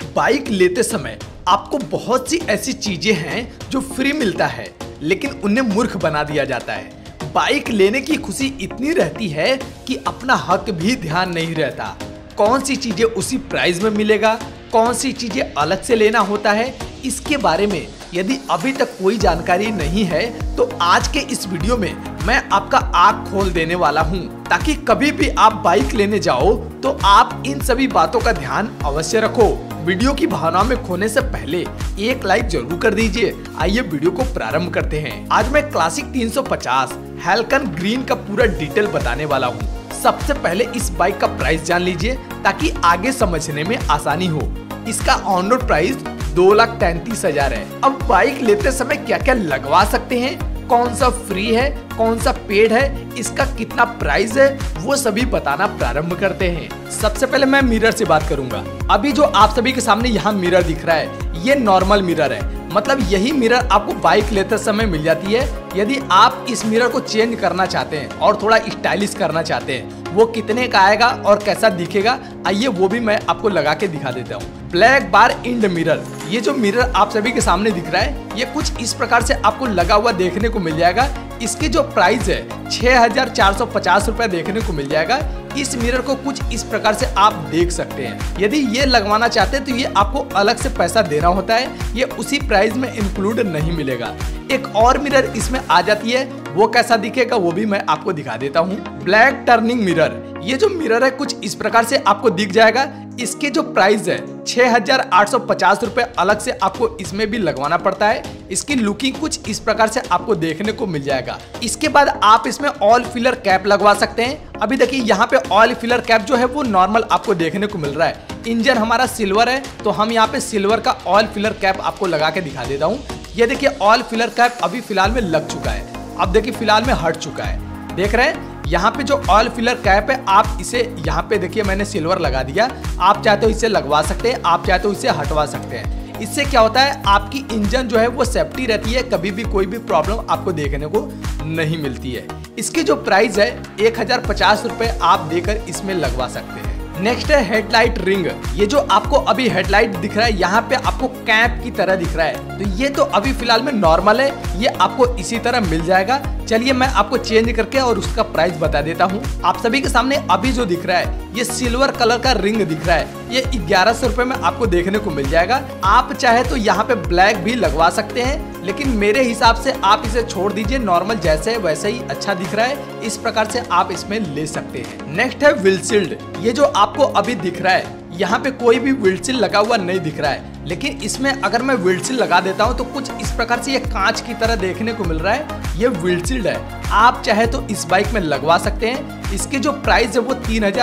Bike लेते समय आपको बहुत सी ऐसी चीजें हैं जो फ्री मिलता है, लेकिन उन्हें मूर्ख बना दिया जाता है। बाइक लेने की खुशी इतनी रहती है कि अपना हक भी ध्यान नहीं रहता। कौन सी चीजें उसी प्राइस में मिलेगा, कौन सी चीजें अलग से लेना होता है, इसके बारे में यदि अभी तक कोई जानकारी नहीं है तो आज के इस वीडियो में मैं आपका आँख खोल देने वाला हूं, ताकि कभी भी आप बाइक लेने जाओ तो आप इन सभी बातों का ध्यान अवश्य रखो। वीडियो की भावना में खोने से पहले एक लाइक जरूर कर दीजिए। आइए वीडियो को प्रारंभ करते हैं। आज मैं क्लासिक 350 हेल्कन ग्रीन का पूरा डिटेल बताने वाला हूँ। सबसे पहले इस बाइक का प्राइस जान लीजिए ताकि आगे समझने में आसानी हो। इसका ऑन रोड प्राइस 2,33,000 है। अब बाइक लेते समय क्या क्या लगवा सकते हैं, कौन सा फ्री है, कौन सा पेड है, इसका कितना प्राइस है, वो सभी बताना प्रारंभ करते हैं। सबसे पहले मैं मिरर से बात करूंगा। अभी जो आप सभी के सामने यहाँ मिरर दिख रहा है, ये नॉर्मल मिरर है। मतलब यही मिरर आपको बाइक लेते समय मिल जाती है। यदि आप इस मिरर को चेंज करना चाहते हैं और थोड़ा स्टाइलिश करना चाहते हैं, वो कितने का आएगा और कैसा दिखेगा, आइए वो भी मैं आपको लगा के दिखा देता हूँ। ब्लैक बार इंड मिरर, ये जो मिरर आप सभी के सामने दिख रहा है, ये कुछ इस प्रकार से आपको लगा हुआ देखने को मिल जाएगा। इसकी जो प्राइस है 6,450 रुपए देखने को मिल जाएगा। इस मिरर को कुछ इस प्रकार से आप देख सकते हैं। यदि ये लगवाना चाहते हैं तो ये आपको अलग से पैसा देना होता है, ये उसी प्राइस में इंक्लूड नहीं मिलेगा। एक और मिरर इसमें आ जाती है, वो कैसा दिखेगा वो भी मैं आपको दिखा देता हूँ। ब्लैक टर्निंग मिरर, ये जो मिरर है कुछ इस प्रकार से आपको दिख जाएगा। इसके जो प्राइस है 6,850 रुपए अलग से आपको इसमें भी लगवाना पड़ता है। इसकी लुकिंग कुछ इस प्रकार से आपको देखने को मिल जाएगा। इसके बाद आप इसमें ऑयल फिलर कैप लगवा सकते हैं। अभी देखिए यहाँ पे ऑयल फिलर कैप जो है वो नॉर्मल आपको देखने को मिल रहा है। इंजन हमारा सिल्वर है तो हम यहाँ पे सिल्वर का ऑयल फिलर कैप आपको लगा के दिखा देता हूँ। ये देखिए ऑयल फिलर कैप अभी फिलहाल में लग चुका है। अब देखिए फिलहाल में हट चुका है। देख रहे हैं यहाँ पे जो ऑयल फिलर कैप है, आप इसे यहाँ पे देखिए मैंने सिल्वर लगा दिया। आप चाहे तो इसे लगवा सकते हैं, आप चाहे तो इसे हटवा सकते हैं। इससे क्या होता है, आपकी इंजन जो है वो सेफ्टी रहती है, कभी भी कोई भी प्रॉब्लम आपको देखने को नहीं मिलती है। इसकी जो प्राइस है 1,050 रुपए आप देकर इसमें लगवा सकते हैं। नेक्स्ट है हेडलाइट रिंग। ये जो आपको अभी हेडलाइट दिख रहा है, यहाँ पे आपको कैप की तरह दिख रहा है, तो ये तो अभी फिलहाल में नॉर्मल है, ये आपको इसी तरह मिल जाएगा। चलिए मैं आपको चेंज करके और उसका प्राइस बता देता हूँ। आप सभी के सामने अभी जो दिख रहा है, ये सिल्वर कलर का रिंग दिख रहा है, ये 1,100 रुपए में आपको देखने को मिल जाएगा। आप चाहे तो यहाँ पे ब्लैक भी लगवा सकते हैं, लेकिन मेरे हिसाब से आप इसे छोड़ दीजिए। नॉर्मल जैसे वैसे ही अच्छा दिख रहा है, इस प्रकार से आप इसमें ले सकते हैं। नेक्स्ट है विंडशील्ड। ये जो आपको अभी दिख रहा है, यहाँ पे कोई भी विंडशील्ड लगा हुआ नहीं दिख रहा है, लेकिन इसमें अगर मैं विंडशील्ड लगा देता हूँ तो कुछ इस प्रकार से ये कांच की तरह देखने को मिल रहा है। ये विंडशील्ड है, आप चाहे तो इस बाइक में लगवा सकते हैं। इसके जो प्राइस है वो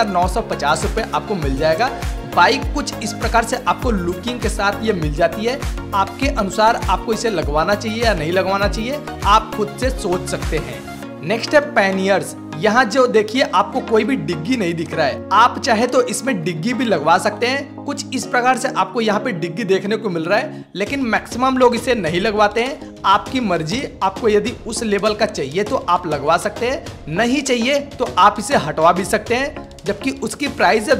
3,950 रुपए आपको मिल जाएगा। बाइक कुछ इस प्रकार से आपको लुकिंग के साथ ये मिल जाती है। आपके अनुसार आपको इसे लगवाना चाहिए या नहीं लगवाना चाहिए, आप खुद से सोच सकते हैं। नेक्स्ट है पैनियर्स। यहाँ जो देखिए आपको कोई भी डिग्गी नहीं दिख रहा है, आप चाहे तो इसमें डिग्गी भी लगवा सकते हैं। कुछ इस प्रकार से आपको यहाँ पे डिग्गी देखने को मिल रहा है, लेकिन मैक्सिमम लोग इसे नहीं लगवाते हैं। आपकी मर्जी, आपको यदि उस लेवल का चाहिए तो आप लगवा सकते हैं, नहीं चाहिए तो आप इसे हटवा भी सकते हैं। जबकि उसकी प्राइस है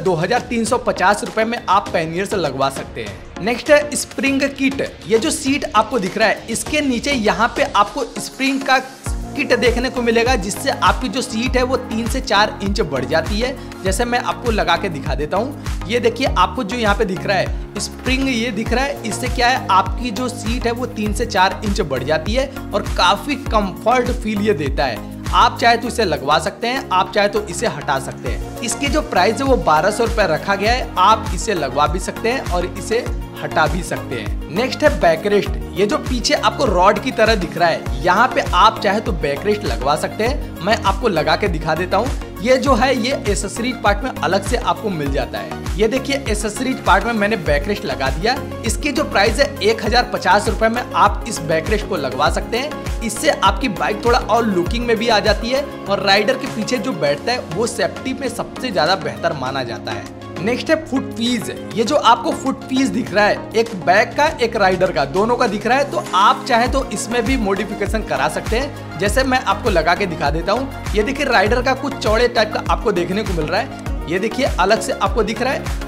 2,350 रुपए में आप पैनियर से लगवा सकते हैं। नेक्स्ट है स्प्रिंग किट। ये जो सीट आपको दिख रहा है, इसके नीचे यहाँ पे आपको स्प्रिंग का किट देखने को मिलेगा, जिससे आपकी जो सीट है वो 3 से 4 इंच बढ़ जाती है। जैसे मैं आपको लगा के दिखा देता हूँ। ये देखिए आपको जो यहाँ पे दिख रहा है स्प्रिंग, ये दिख रहा है, इससे क्या है आपकी जो सीट है वो 3 से 4 इंच बढ़ जाती है और काफी कंफर्ट फील ये देता है। आप चाहे तो इसे लगवा सकते हैं, आप चाहे तो इसे हटा सकते हैं। इसकी जो प्राइस है वो 1,200 रुपए रखा गया है। आप इसे लगवा भी सकते हैं और इसे हटा भी सकते हैं। नेक्स्ट है बैकरेस्ट। ये जो पीछे आपको रॉड की तरह दिख रहा है, यहाँ पे आप चाहे तो बैकरेस्ट लगवा सकते हैं। मैं आपको लगा के दिखा देता हूँ। ये जो है ये एसेसरीज पार्ट में अलग से आपको मिल जाता है। ये देखिए एसेसरीज पार्ट में मैंने बैकरेस्ट लगा दिया। इसकी जो प्राइस है 1,050 रुपए में आप इस बैकरेस्ट को लगवा सकते हैं। इससे आपकी बाइक थोड़ा और लुकिंग में भी आ जाती है और राइडर के पीछे जो बैठता है वो सेफ्टी में सबसे ज्यादा बेहतर माना जाता है। नेक्स्ट है फुट पीस। ये जो आपको फुट पीस दिख रहा है, एक बैक का एक राइडर का, दोनों का दिख रहा है, तो आप चाहे तो इसमें भी मॉडिफिकेशन करा सकते हैं। जैसे मैं आपको लगा के दिखा देता हूँ। ये देखिए राइडर का कुछ चौड़े टाइप का आपको देखने को मिल रहा है। ये देखिए अलग से आपको दिख रहा है।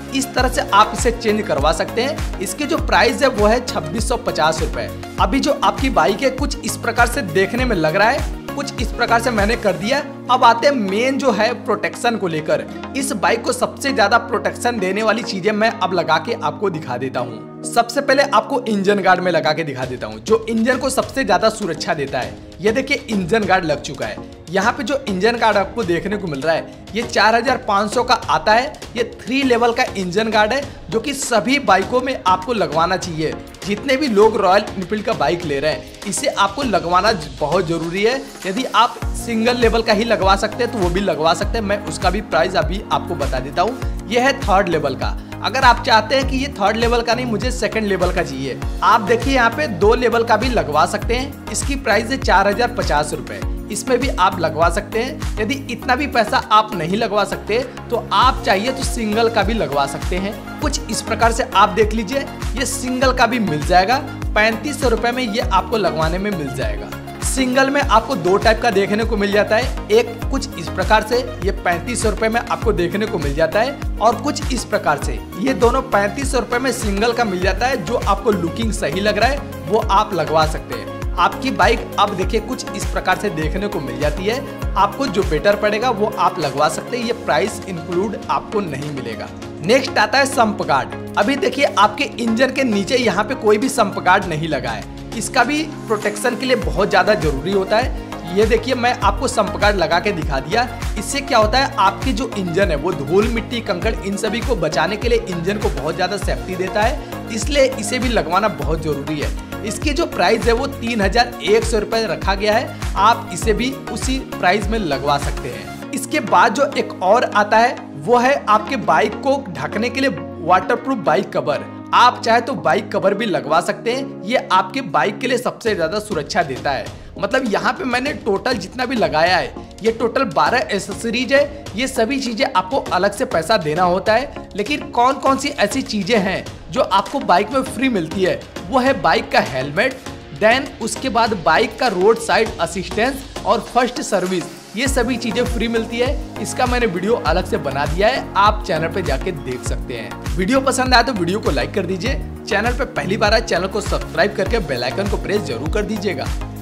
इस तरह से आप इसे चेंज करवा सकते हैं। इसके जो प्राइस है वो है 2650 रुपए। अभी जो आपकी बाइक है कुछ इस प्रकार से देखने में लग रहा है, कुछ इस प्रकार से मैंने कर दिया। अब आते हैं मेन जो है प्रोटेक्शन को लेकर। इस बाइक को सबसे ज्यादा प्रोटेक्शन देने वाली चीजें मैं अब लगा के आपको दिखा देता हूँ। सबसे पहले आपको इंजन गार्ड में लगा के दिखा देता हूँ, जो इंजन को सबसे ज्यादा सुरक्षा देता है। ये देखिए इंजन गार्ड लग चुका है। यहाँ पे जो इंजन गार्ड आपको देखने को मिल रहा है ये 4500 का आता है। ये 3 लेवल का इंजन गार्ड है जो कि सभी बाइकों में आपको लगवाना चाहिए। जितने भी लोग रॉयल एनफील्ड का बाइक ले रहे हैं इसे आपको लगवाना बहुत जरूरी है। यदि आप सिंगल लेवल का ही लगवा सकते हैं तो वो भी लगवा सकते हैं। मैं उसका भी प्राइस अभी आपको बता देता हूँ। यह है 3rd लेवल का। अगर आप चाहते हैं कि ये 3rd लेवल का नहीं, मुझे 2nd लेवल का चाहिए, आप देखिए यहाँ पे 2 लेवल का भी लगवा सकते हैं। इसकी प्राइस है 4050 रुपए। इसमें भी आप लगवा सकते हैं। यदि इतना भी पैसा आप नहीं लगवा सकते तो आप चाहिए तो सिंगल का भी लगवा सकते हैं। कुछ इस प्रकार से आप देख लीजिए, ये सिंगल का भी मिल जाएगा। 3500 रुपए में ये आपको लगवाने में मिल जाएगा। सिंगल में आपको 2 टाइप का देखने को मिल जाता है। एक कुछ इस प्रकार से, ये 3500 रुपए में आपको देखने को मिल जाता है, और कुछ इस प्रकार से। ये दोनों 3500 रुपए में सिंगल का मिल जाता है। जो आपको लुकिंग सही लग रहा है वो आप लगवा सकते हैं। आपकी बाइक अब देखिए कुछ इस प्रकार से देखने को मिल जाती है। आपको जो बेटर पड़ेगा वो आप लगवा सकते हैं। ये प्राइस इंक्लूड आपको नहीं मिलेगा। नेक्स्ट आता है सम्प गार्ड। अभी देखिए आपके इंजन के नीचे यहाँ पे कोई भी सम्प गार्ड नहीं लगा है। इसका भी प्रोटेक्शन के लिए बहुत ज्यादा जरूरी होता है। ये देखिए मैं आपको सम्प गार्ड लगा के दिखा दिया। इससे क्या होता है, आपकी जो इंजन है वो धूल मिट्टी कंकड़ इन सभी को बचाने के लिए इंजन को बहुत ज्यादा सेफ्टी देता है। इसलिए इसे भी लगवाना बहुत जरूरी है। इसकी जो प्राइस है वो 3100 रुपए रखा गया है। आप इसे भी उसी प्राइस में लगवा सकते हैं। इसके बाद जो एक और आता है वो है आपके बाइक को ढकने के लिए वाटरप्रूफ बाइक कवर। आप चाहे तो बाइक कवर भी लगवा सकते हैं। ये आपके बाइक के लिए सबसे ज्यादा सुरक्षा देता है। मतलब यहाँ पे मैंने टोटल जितना भी लगाया है ये टोटल 12 एसेसरीज है। ये सभी चीजें आपको अलग से पैसा देना होता है। लेकिन कौन कौन सी ऐसी चीजें हैं जो आपको बाइक में फ्री मिलती है, वो है बाइक का हेलमेट, देन उसके बाद बाइक का रोड साइड असिस्टेंस और फर्स्ट सर्विस। ये सभी चीजें फ्री मिलती है। इसका मैंने वीडियो अलग से बना दिया है, आप चैनल पे जाके देख सकते हैं। वीडियो पसंद आया तो वीडियो को लाइक कर दीजिए। चैनल पे पहली बार आए चैनल को सब्सक्राइब करके बेल आइकन को प्रेस जरूर कर दीजिएगा।